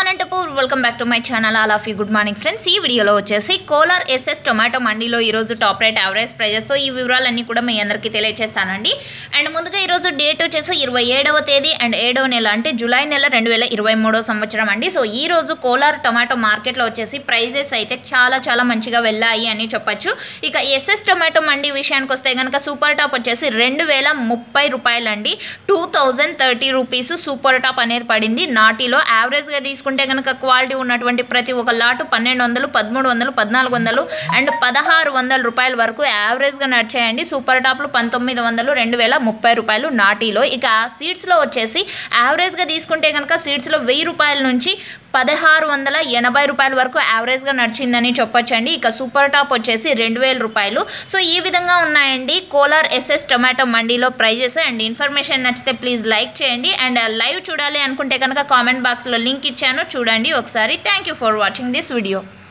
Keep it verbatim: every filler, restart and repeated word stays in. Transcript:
Anantapur welcome back to my channel all of you good morning friends. ఈ వీడియోలో వచ్చేసి Kolar SS tomato మండీలో ఈరోజు top rate average prices ఈ వివరాలన్నీ కూడా మీ అందరికీ తెలియజేస్తానండి। అండ్ ముందుగా ఈరోజు డేట్ వచ్చేసి ఇరవై ఏడవ తేదీ అండ్ ఏడవ నెల అంటే జూలై నెల రెండు వేల ఇరవై మూడో సంవత్సరం అండి। సో ఈ రోజు కోలార్ టొమాటో మార్కెట్లో వచ్చేసి ప్రైజెస్ అయితే చాలా చాలా మంచిగా వెళ్ళాయి అని చెప్పొచ్చు। ఇక ఎస్ఎస్ టొమాటో మండీ విషయానికి వస్తే కనుక సూపర్ టాప్ వచ్చేసి రెండు వేల ముప్పై రూపాయలండి, two thousand thirty rupees super top అనేది పడింది। నాటిలో యావరేజ్గా తీసుకుంటే కనుక క్వాలిటీ ఉన్నటువంటి ప్రతి ఒక్క లాటు పన్నెండు వందలు పదమూడు వందలు పద్నాలుగు వందలు అండ్ పదహారు వందల రూపాయల వరకు యావరేజ్గా నడిచాయండి। సూపర్ టాప్లు పంతొమ్మిది వందలు రెండు వేల ముప్పై రూపాయలు నాటిలో। ఇక సీడ్స్లో వచ్చేసి యావరేజ్గా తీసుకుంటే కనుక సీడ్స్లో వెయ్యి రూపాయల నుంచి పదహారు వందల ఎనభై రూపాయల వరకు యావరేజ్గా నడిచిందని చెప్పొచ్చండి। ఇక సూపర్ టాప్ వచ్చేసి రెండు వేల రూపాయలు। సో ఈ విధంగా ఉన్నాయండి కోలార్ ఎస్ఎస్ టొమాటో మండీలో ప్రైజెస్। అండ్ ఇన్ఫర్మేషన్ నచ్చితే ప్లీజ్ లైక్ చేయండి అండ్ లైవ్ చూడాలి అనుకుంటే కనుక కామెంట్ బాక్స్లో లింక్ ఇచ్చాను, చూడండి ఒకసారి। Thank you for watching this video.